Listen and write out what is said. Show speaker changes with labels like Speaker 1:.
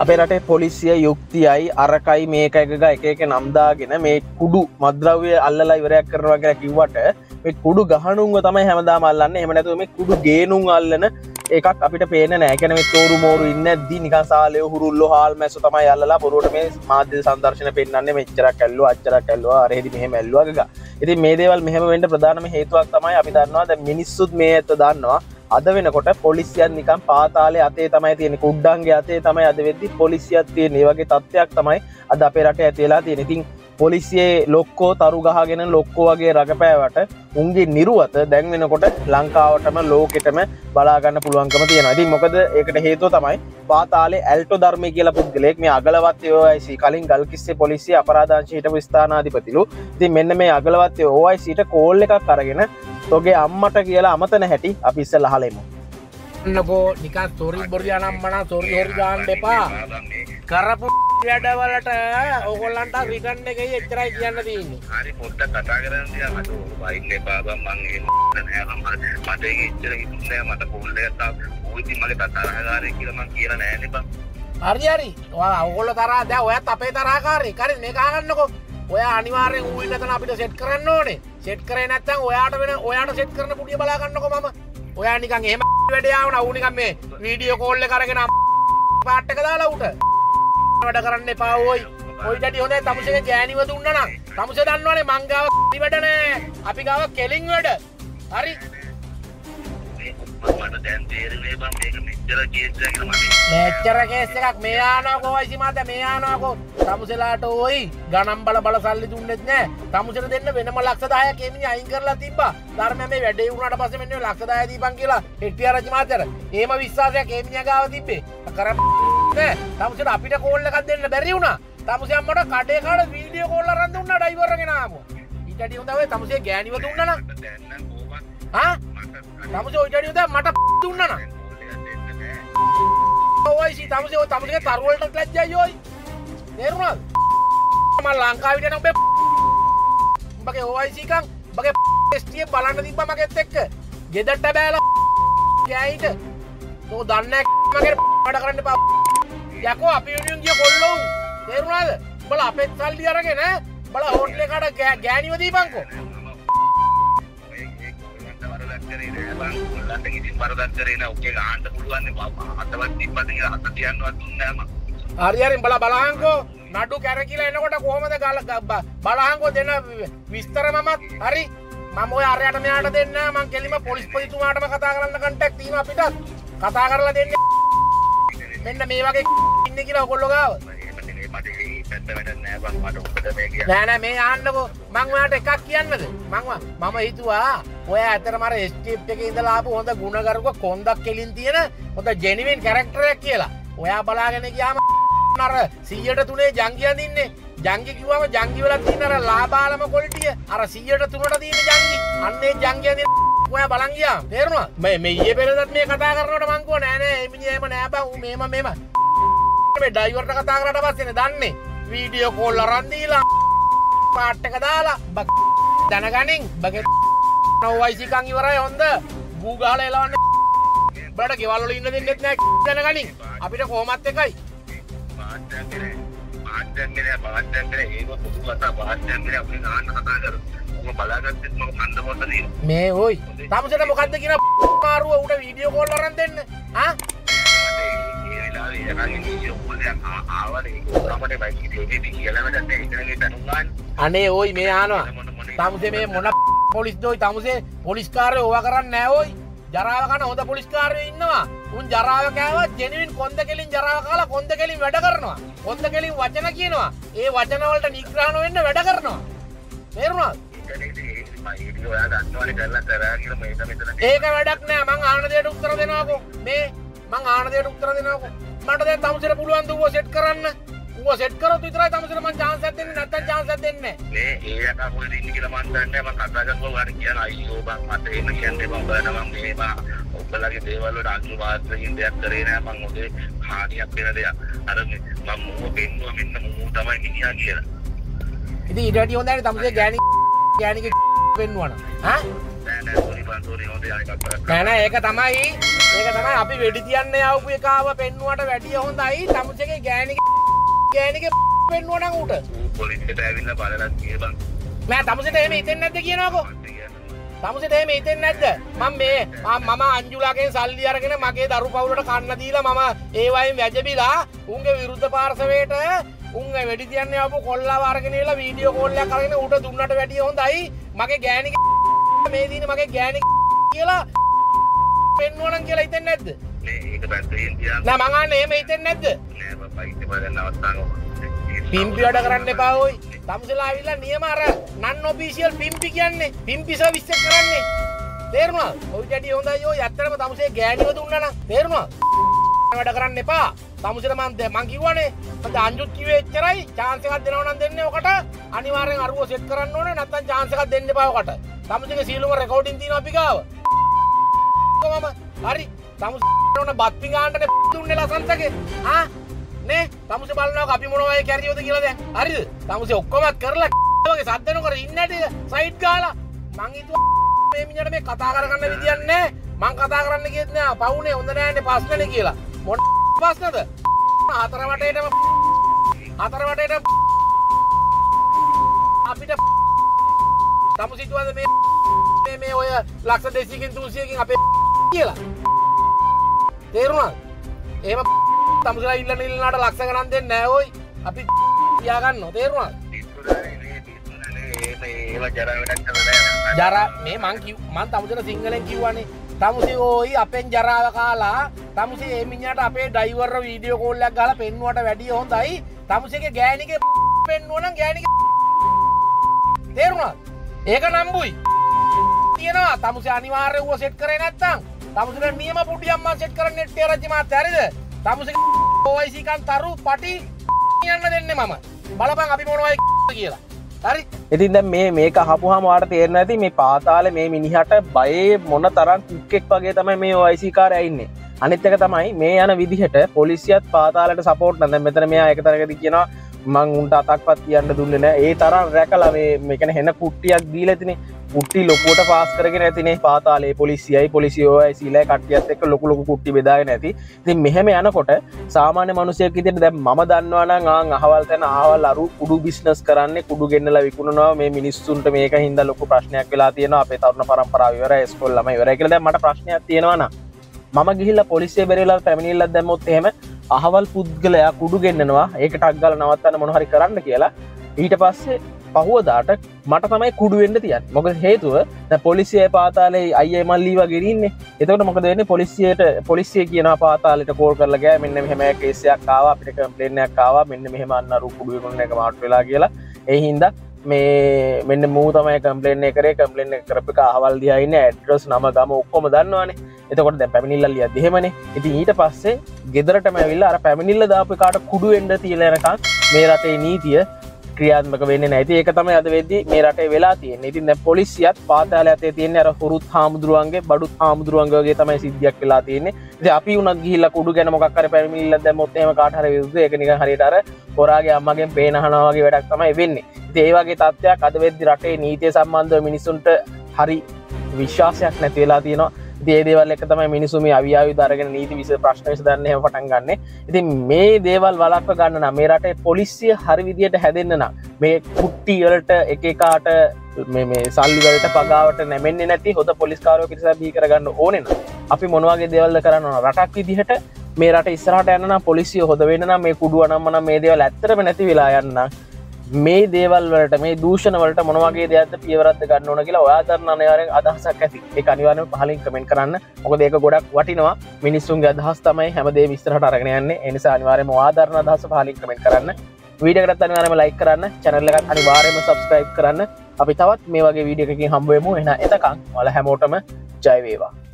Speaker 1: අපේ රටේ පොලිසිය යුක්තියයි අරකයි මේකයි එක එක නම් දාගෙන මේ කුඩු මද්‍රව්‍ය අල්ලලා ඉවරයක් කරනවා කියලා කිව්වට මේ කුඩු ගහනුන්ව තමයි හැමදාම අල්ලන්නේ. එහෙම නැතුව මේ කුඩු ගේනුන් අල්ලන එකක් අපිට පේන්නේ නැහැ. ඒ කියන්නේ මේ තෝරු මෝරු ඉන්නේ නැද්දි නිකන් සාලේ හුරුල්ලෝ හාල් මැස්සෝ තමයි අල්ලලා පොරුවට මේ මාධ්‍ය සංදර්ශන පෙන්නන්නේ මෙච්චරක් ඇල්ලුවා අච්චරක් ඇල්ලුවා අරහෙදි මෙහෙම ඇල්ලුවා ගගා. ඉතින් මේ දේවල් මෙහෙම වෙන්න ප්‍රධානම හේතුවක් තමයි අපි දන්නවා දැන් මිනිස්සුත් මේ ඇත්ත දන්නවා. අද වෙනකොට පොලිසියත් නිකන් පාතාලේ අතේ තමයි තියෙන්නේ. කුඩ්ඩන්ගේ අතේ තමයි අද වෙද්දි පොලිසියත් තියෙන්නේ. මේ වගේ තත්ත්වයක් තමයි අද අපේ රටේ ඇති වෙලා තියෙන්නේ. ඉතින් පොලිසියේ ලොක්කෝ තරු ගහගෙන ලොක්කෝ වගේ රඟපෑවට උන්ගේ නිරුවත දැන් වෙනකොට ලංකාවටම ලෝකෙටම බලා ගන්න පුළුවන්කම තියෙනවා. ඉතින් මොකද ඒකට හේතුව තමයි පාතාලේ ඇල්ටෝ ධර්මයේ කියලා පුද්ගලයෙක් මේ අගලවත්තේ OIC කලින් ගල්කිස්සේ පොලිසිය අපරාධාංශ හිටපු ස්ථානාධිපතිලු. ඉතින් මෙන්න මේ අගලවත්තේ OICට කෝල් එකක් අරගෙන තෝගේ අම්මට කියලා අමතන හැටි අපි ඉස්සෙල්ලා අහලෙමු.
Speaker 2: නකෝ නිකන් සෝරි බොරියා නම් මනා සෝරි හොරි ගන්න එපා. කරපු වැඩවලට ඕගොල්ලන්ට රිටර්න් එකේ එච්චරයි කියන්න තියෙන්නේ.
Speaker 3: හරි පොඩ්ඩක් කතා කරන්න තියා මට වයින් එපා බං මං ඒ නෑ මට ඒක එච්චර හිතුන්නේ නෑ මට කෝල් එකක් ආව. ඌ ඉතින් මගේ තරහකාරයෙක් කියලා මං කියලා නෑනේ බං.
Speaker 2: හරි ඔයගොල්ලෝ තරහ දැන් ඔයත් අපේ තරහකාරයෙක්. හරි මේක අහගන්නකෝ. ඔයා අනිවාර්යෙන් ඌ ඉන්න තැන අපිට සෙට් කරන්න ඕනේ. සෙට් කරේ නැත්නම් ඔයාට සෙට් කරන පුඩිය බලා ගන්නකෝ මම. ඔයා නිකන් එහෙම වැඩේ ආවනා ඌ නිකන් මේ වීඩියෝ කෝල් එක අරගෙන පාට් එක දාලා ඌට වැඩ කරන්න එපා ඕයි. ඔයි ඩැඩි හොඳයි තමුසේගේ ගෑණිව දුන්නා නම් තමුසේ දන්නවනේ මං ගාව වැඩ නෑ. අපි ගාව කෙලින් වැඩ. හරි.
Speaker 3: මට දැන් තේරෙන්නේ බං මේක මෙච්චර කේස් එකක් කියලා මට.
Speaker 2: මෙච්චර කේස් එකක් මේ ආනකෝ OIC මාත මේ ආනකෝ. තමුසේලාට ඕයි ගණන් බල සල්ලි දුන්නෙත් නෑ. තමුසේට දෙන්න වෙනම ලක්ෂ 10ක් එමිණි අයින් කරලා තිබ්බා. ධර්ම මේ වැඩේ වුණාට පස්සේ මෙන්න ලක්ෂ 10 දීපන් කියලා හෙට්ටියා රජ මාතර. එහෙම විශ්වාසයක් එමිණියා ගාව තිබ්බේ. කරප් නෑ. තමුසේට අපිට කෝල් එකක් දෙන්න බැරි වුණා. තමුසේ අම්මට කඩේ කාඩ වීඩියෝ කෝල් අරන් දුන්නා ඩ්‍රයිවර් ගෙන ආපුවා. ඊටදී හොඳ ඔය තමුසේ ගෑණිව දුන්නා නම්. හා? තමුසේ ඔය ඩැඩි හොඳ මට දුන්නා නම්. OIC තමුසේ තරුවලට ලැජ්ජයි ඔයි. තේරුණාද? මම ලංකාවට යන ඔබේ උඹගේ OIC කන් උඹගේ ST බලන්න තිබ්බා මගෙත් එක්ක. ගෙදරට බෑලා ගෑයිට. තෝ දන්නේ මගේ වැඩ කරන්න එපා. යකෝ අපි යුනියන් ගිය කොල්ලෝ. තේරුණාද? උඹලා අපෙත් සල්ලි අරගෙන උඹලා හෝටල් එකට ගෑණිව දීපන්කෝ. කරේ නෑ බං උල්ලන්ට ඉතින් වරදක් කරේ නෑ ඔකේ ගහන්න පුළුවන් නේ අතවත් තිබ්බද කියලා අත තියන්නවත් දුන්නේ නෑ මම. හරි බලහන්කෝ නඩු කැරකිලා එනකොට කොහමද බලහන්කෝ දෙන විස්තර මමත් හරි මම ඔය අරයට මෙයාට දෙන්න මං කෙලිම පොලිස්පතිතුමාටම කතා කරන්න කන්ටැක්ට් තියෙනවා අපිටත් කතා කරලා දෙන්න මෙන්න මේ වගේ ඉන්නේ කියලා ඔයගොල්ලෝ ගාව. නෑ මේ ආන්නකෝ මං ඔයාට එකක් කියන්නද මම හිතුවා ඔය ඇත්තටම අර ස්ටීප් එකේ ඉඳලා ආපු හොඳ ගුණගරුක කොන්දක් කෙලින් තියෙන හොඳ ජෙනිවින් කැරක්ටර් එකක් කියලා. ඔයා බලාගෙන ගියාම අර 100ට 3 ජංගි අඳින්නේ. ජංගි කිව්වම ජංගි වල තියෙන අර ලාබාලම ක්වොලිටිය අර 100ට 3ට තියෙන ජංගි. අන්නේ ජංගි අඳින ඔයා බලන් ගියා. තේරුණා? මේ ඊයේ පෙරේදත් මේ කතා කරනකොට මං කිව්වා නෑ මේ මිනිහා එහෙම නෑ බං ඌ මේම මේ ඩ්‍රයිවර්ට කතා කරාට පස්සේනේ දන්නේ. වීඩියෝ කෝල් අරන් දීලා පාට් එක දාලා දැනගනින් බගේ OIC කන් ඉවරයි හොඳ ගූ ගහලා එලවන්නේ බඩ ගෙවල් වල ඉන්න දෙන්නෙත් නෑ දැනගනින් අපිට කොහොමත් එකයි
Speaker 3: පාඩම් ඒක පොදු කතා පාඩම් අපි නාන්න කතා කරමු මම බලාගත්තත් මම කන්ද පොඩ දෙන්න
Speaker 2: මේ ඔයි තමුසේට මොකද්ද කියන මාරුව උඩ වීඩියෝ කෝල් අරන් දෙන්න ආ අනේ ඔයි මේ ආනවා තමුසේ මේ මොන පොලිස් දෝයි තමුසේ පොලිස්කාරයෝ ඕවා කරන්නේ නෑ ඔයි ජරාව කන හොඳ පොලිස්කාරයෝ ඉන්නවා උන් ජරාව කෑවත් ජෙනුවින් කොන්ද කෙලින් ජරාව කාලා කොන්ද කෙලින් වැඩ කරනවා කොන්ද කෙලින් වචන කියනවා ඒ වචන වලට නිග්‍රහණ වෙන්න වැඩ කරනවා තේරුණාද ඒක වැඩක් නෑ මං ආන දෙයට උත්තර දෙනවාකෝ මේ මං ආන දෙයට උත්තර දෙනවාකෝ මට දැන් තමුසේට පුළුවන් ද ඌව සෙට් කරන්න ඌව සෙට් කරොත් විතරයි තමුසේට මං chance එකක් දෙන්නේ නැත්නම් chance එකක් දෙන්නේ
Speaker 3: නෑ මේ ඒ යකා කොහෙද ඉන්නේ කියලා මං දන්නේ නෑ මං කතා කරපුවා වාට කියන අයියෝ බං මට එහෙම කියන්නේ බං බලන්න මං මේවා ඔබලගේ දේවල් වලට අනුවාදයෙන් දෙයක් කරේ නෑ මං ඔගේ හානියක් වෙන දෙයක් අර මම මූව පෙන්නුවා මෙන්න මූව තමයි මිනිහා කියලා
Speaker 2: ඉතින් ඊට වැඩි හොඳයි තමුසේ ගෑණිගේ පෙන්නුවා නම්
Speaker 3: නෑ නෑ ඕනේ හොඳයි අනික අපට
Speaker 2: නෑ නෑ ඒක තමයි අපි වෙඩි තියන්න යවපු එකාව පෙන්නුවට වැඩිය හොඳයි තමුසේගේ ගෑණිගේ පෙන්නුව නම් උට
Speaker 3: පොලිසියට ඇවිල්ලා බලලා කියපන්
Speaker 2: නෑ තමුසේට එහෙම හිතෙන්නේ නැද්ද කියනකො තමුසේට එහෙම හිතෙන්නේ නැද්ද මම අංජුලාගෙන් සල්ලි අරගෙන මගේ දරු පවුලට කන්න දීලා මම ඒ වයින් වැජබිලා උන්ගේ විරුද්ධ පාර්ශවයට උන් වෙඩි තියන්න යවපු කොල්ලාව අරගෙන ඉලා වීඩියෝ කෝල් එකක් අරගෙන උට දුන්නට වැඩිය හොඳයි මගේ ගෑණිගේ මේ දින මගේ ගෑණිගේ කියලා පෙන්වන්න කියලා හිතෙන්නේ නැද්ද
Speaker 3: මේක පැත්තකින් තියන්න
Speaker 2: නෑ මං අහන්නේ එහෙම හිතෙන්නේ නැද්ද
Speaker 3: නෑ බබා ඉතින් බලන්න අවස්ථාවක්
Speaker 2: පිම්පි වැඩ කරන්න එපා ඔයි තමුසලා ආවිල්ලා නියම අර නන් ඔෆිෂියල් පිම්පි කියන්නේ පිම්පි සර්විස් එක කරන්නේ තේරුණාද ඔය ගැටි හොඳයි ඔය ඇත්තටම තමුසේ ගෑණිව දුන්නා නම් තේරුණාද වැඩ කරන්න එපා තමුසේට මං කිව්වනේ මම අංජුත් කිව්වේ එච්චරයි chance එකක් දෙනවා නම් දෙන්නේ ඔකට අනිවාර්යෙන් අරුව සෙට් කරන්න ඕනේ නැත්නම් chance එකක් දෙන්න එපා ඔකට තමුසේගේ සීලුම රෙකෝඩින් තියෙනවා අපි ගාව කොහමම හරි තමුසේ ඕන බත් පිඟාන්නනේ දුන්නේ ලසන්තගේ නේ තමුසේ බලනවා අපි මොනවා ඒ කැරියෝද කියලා දැන් හරිද තමුසේ ඔක්කොම කරලා වගේ සද්ද නොකර ඉන්නේ නැටි සයිඩ් ගාලා මං හිතුවා මේ මිනිහට මේ කතා කරගන්න විදියක් නැහැ මං කතා කරන්න කියෙත් නෑ පවුනේ හොඳ නෑනේ ප්‍රශ්නනේ කියලා මොන ප්‍රශ්නද හතර වටේටම අපිට තමුසේ හිතුවාද මේ ඔය ලක්ෂ 200කින් 300කින් අපේ කියලා තේරුණාද එහෙම තමුසලා ඉල්ලනාට ලක්ෂ ගණන් දෙන්නේ නැහැ ඔයි අපි තියා ගන්නවා තේරුණාද ජරා මේ මං තමුසට සිංහලෙන් කිව්වනේ තමුසේ ඕයි අපෙන් ජරාව කාලා තමුසේ මේ මිනිහට අපේ ඩ්‍රයිවර් වීඩියෝ කෝල් එකක් ගහලා පෙන්නුවට වැඩිය හොඳයි තමුසේගේ ගෑණිගේ පෙන්නුව නම් ගෑණිගේ තේරුණාද ඒක නම්බුයි තියනවා තමුසේ අනිවාර්යව ඌව සෙට් කරේ නැත්තම් තමුසේට නියම පුඩියක් මම සෙට් කරන්නේ නෙට් රජ්‍ය මාත් හරිද තමුසේ OIC කන් තරු පටි යන්න දෙන්නේ මම බලපන් අපි මොනවයි කියලා හරි
Speaker 1: ඉතින් දැන් මේක අහපුවාම ඔයාලට තේරෙනවා ඇති මේ පාතාලේ මේ මිනිහට බයේ මොන තරම් කුක්ෙක් වගේ තමයි මේ OIC කාර්යය ඉන්නේ අනිත් එක තමයි මේ යන විදිහට පොලිසියත් පාතාලයට සපෝට් නැත්නම් මෙතන මෙයා එක තරකදී කියනවා මං උන්ට අතක්වත් තියන්න දුන්නේ නැහැ ඒ තරම් රැකලා මේ කියන්නේ හෙන කුට්ටියක් දීලා ඉතිනේ කුට්ටි ලොකුවට පාස් කරගෙන ඇතිනේ පාතාලේ පොලිසිය OICලා කට්ටියත් එක්ක ලොකු කුට්ටි බෙදාගෙන ඇති ඉතින් මෙහෙම යනකොට සාමාන්‍ය මිනිසෙක් විදිහට දැන් මම දන්නවා නම් අහවල් තැන අහවල් අරු කුඩු බිස්නස් කරන්නේ කුඩු ගෙන්නලා විකුණනවා මේ මිනිස්සුන්ට මේක හින්දා ලොකු ප්‍රශ්නයක් වෙලා තියෙනවා අපේ තරුණ පරම්පරාව ඉවරයි ඉස්කෝල ළමයි ඉවරයි කියලා දැන් මට ප්‍රශ්නයක් තියෙනවා නම් මම ගිහිල්ලා පොලිසිය බැරිලා පැමිණිල්ලක් දැම්මොත් එහෙම අහවල් පුද්ගලයා කුඩු ගෙන්නනවා ඒක ටක් ගාලා නවත්තන්න මොන හරි කරන්න කියලා ඊට පස්සේ පහුවදාට මට තමයි කුඩු වෙන්න තියන්නේ මොකද හේතුව දැන් පොලිසිය පාතාලේ අයියේ මල්ලි වගේ ඉන්නේ එතකොට මොකද වෙන්නේ පොලිසිය කියනවා පාතාලෙට කෝල් කරලා ගියා මෙන්න මෙහෙම කේස් එකක් ආවා අපිට කම්ප්ලේන්ට් එකක් ආවා මෙන්න මෙහෙම අන්න අරු කුඩු වෙනුන එක මාට් වෙලා කියලා ඒ හින්දා මේ මෙන්න මූ තමයි කම්ප්ලේන්ට් එක කරේ කම්ප්ලේන්ට් එක කරපු එක අහවල් දිහා ඉන්නේ ඇඩ්‍රස් නම ගම ඔක්කොම දන්නවනේ එතකොට දැන් පැමිණිල්ල ලියද්දි එහෙමනේ ඉතින් ඊට පස්සේ ගෙදරටම ඇවිල්ලා අර පැමිණිල්ල දාපු එකාට කුඩු වෙන්න තියලා යනකම් මේ රටේ නීතිය ක්‍රියාත්මක වෙන්නේ නැහැ. ඉතින් ඒක තමයි අද වෙද්දී මේ රටේ වෙලා තියෙන්නේ. ඉතින් දැන් පොලිසියත් පාතාලය අතේ තියෙන්නේ අර හුරුත් හාමුදුරුවන්ගේ බඩුත් හාමුදුරුවන්ගේ වගේ තමයි සිද්ධියක් වෙලා තියෙන්නේ. ඉතින් අපි උනත් ගිහිල්ලා කුඩු ගැන මොකක් හරි පැමිණිල්ලක් දැම්මොත් එහෙම කාට හරි විරුද්ධ ඒක නිකන් හරියට අර හොරාගේ අම්මගෙන් පේන අහනවා වගේ වැඩක් තමයි වෙන්නේ. ඉතින් ඒ වගේ තත්ත්වයක් අද වෙද්දී රටේ නීතිය සම්බන්ධව මිනිසුන්ට හරි විශ්වාසයක් නැති වෙලා තියෙනවා. ඉතින් ඒ දේවල් එක තමයි මිනිස්සු මේ අවියාවිද අරගෙන නීති ප්‍රශ්න විසඳන්න එහෙම පටන් ගන්නෙ. ඉතින් මේ දේවල් වළක්ව ගන්න නම් මේ රටේ පොලිසිය හරි විදියට හැදෙන්න නම් මේ කුට්ටි වලට එක එකාට මේ සල්ලි වලට පගාවට නැමෙන්නේ නැති හොඳ පොලිස් කාර්යෝ පිරිසක් බිහි කරගන්න ඕනේ නම් අපි මොන වගේ දේවල්ද කරන්න ඕන රටක් විදිහට මේ රට ඉස්සරහට යන්න නම් පොලිසිය හොද වෙන්න නම් මේ කුඩු අනම්ම නම් මේ දේවල් ඇත්තටම නැති වෙලා යන්න මේ දේවල් වලට මේ දූෂණ වලට මොන වගේ දෙයක්ද පියවරක්ද ගන්න ඕන කියලා ඔයා දන්න අනිවාර්යෙන් අදහසක් ඇති. ඒක අනිවාර්යෙන්ම පහලින් කමෙන්ට් කරන්න. මොකද ඒක ගොඩක් වටිනවා. මිනිස්සුන්ගේ අදහස් තමයි හැමදේම ඉස්සරහට අරගෙන යන්නේ. ඒ නිසා අනිවාර්යෙන්ම ඔයා දන්න අදහස පහලින් කමෙන්ට් කරන්න. වීඩියෝ එකටත් අනිවාර්යෙන්ම ලයික් කරන්න. channel එකත් අනිවාර්යෙන්ම subscribe කරන්න. අපි තවත් මේ වගේ වීඩියෝ එකකින් හම්බ වෙමු. එහෙනම් එතකන් ඔයාලා හැමෝටම ජය වේවා.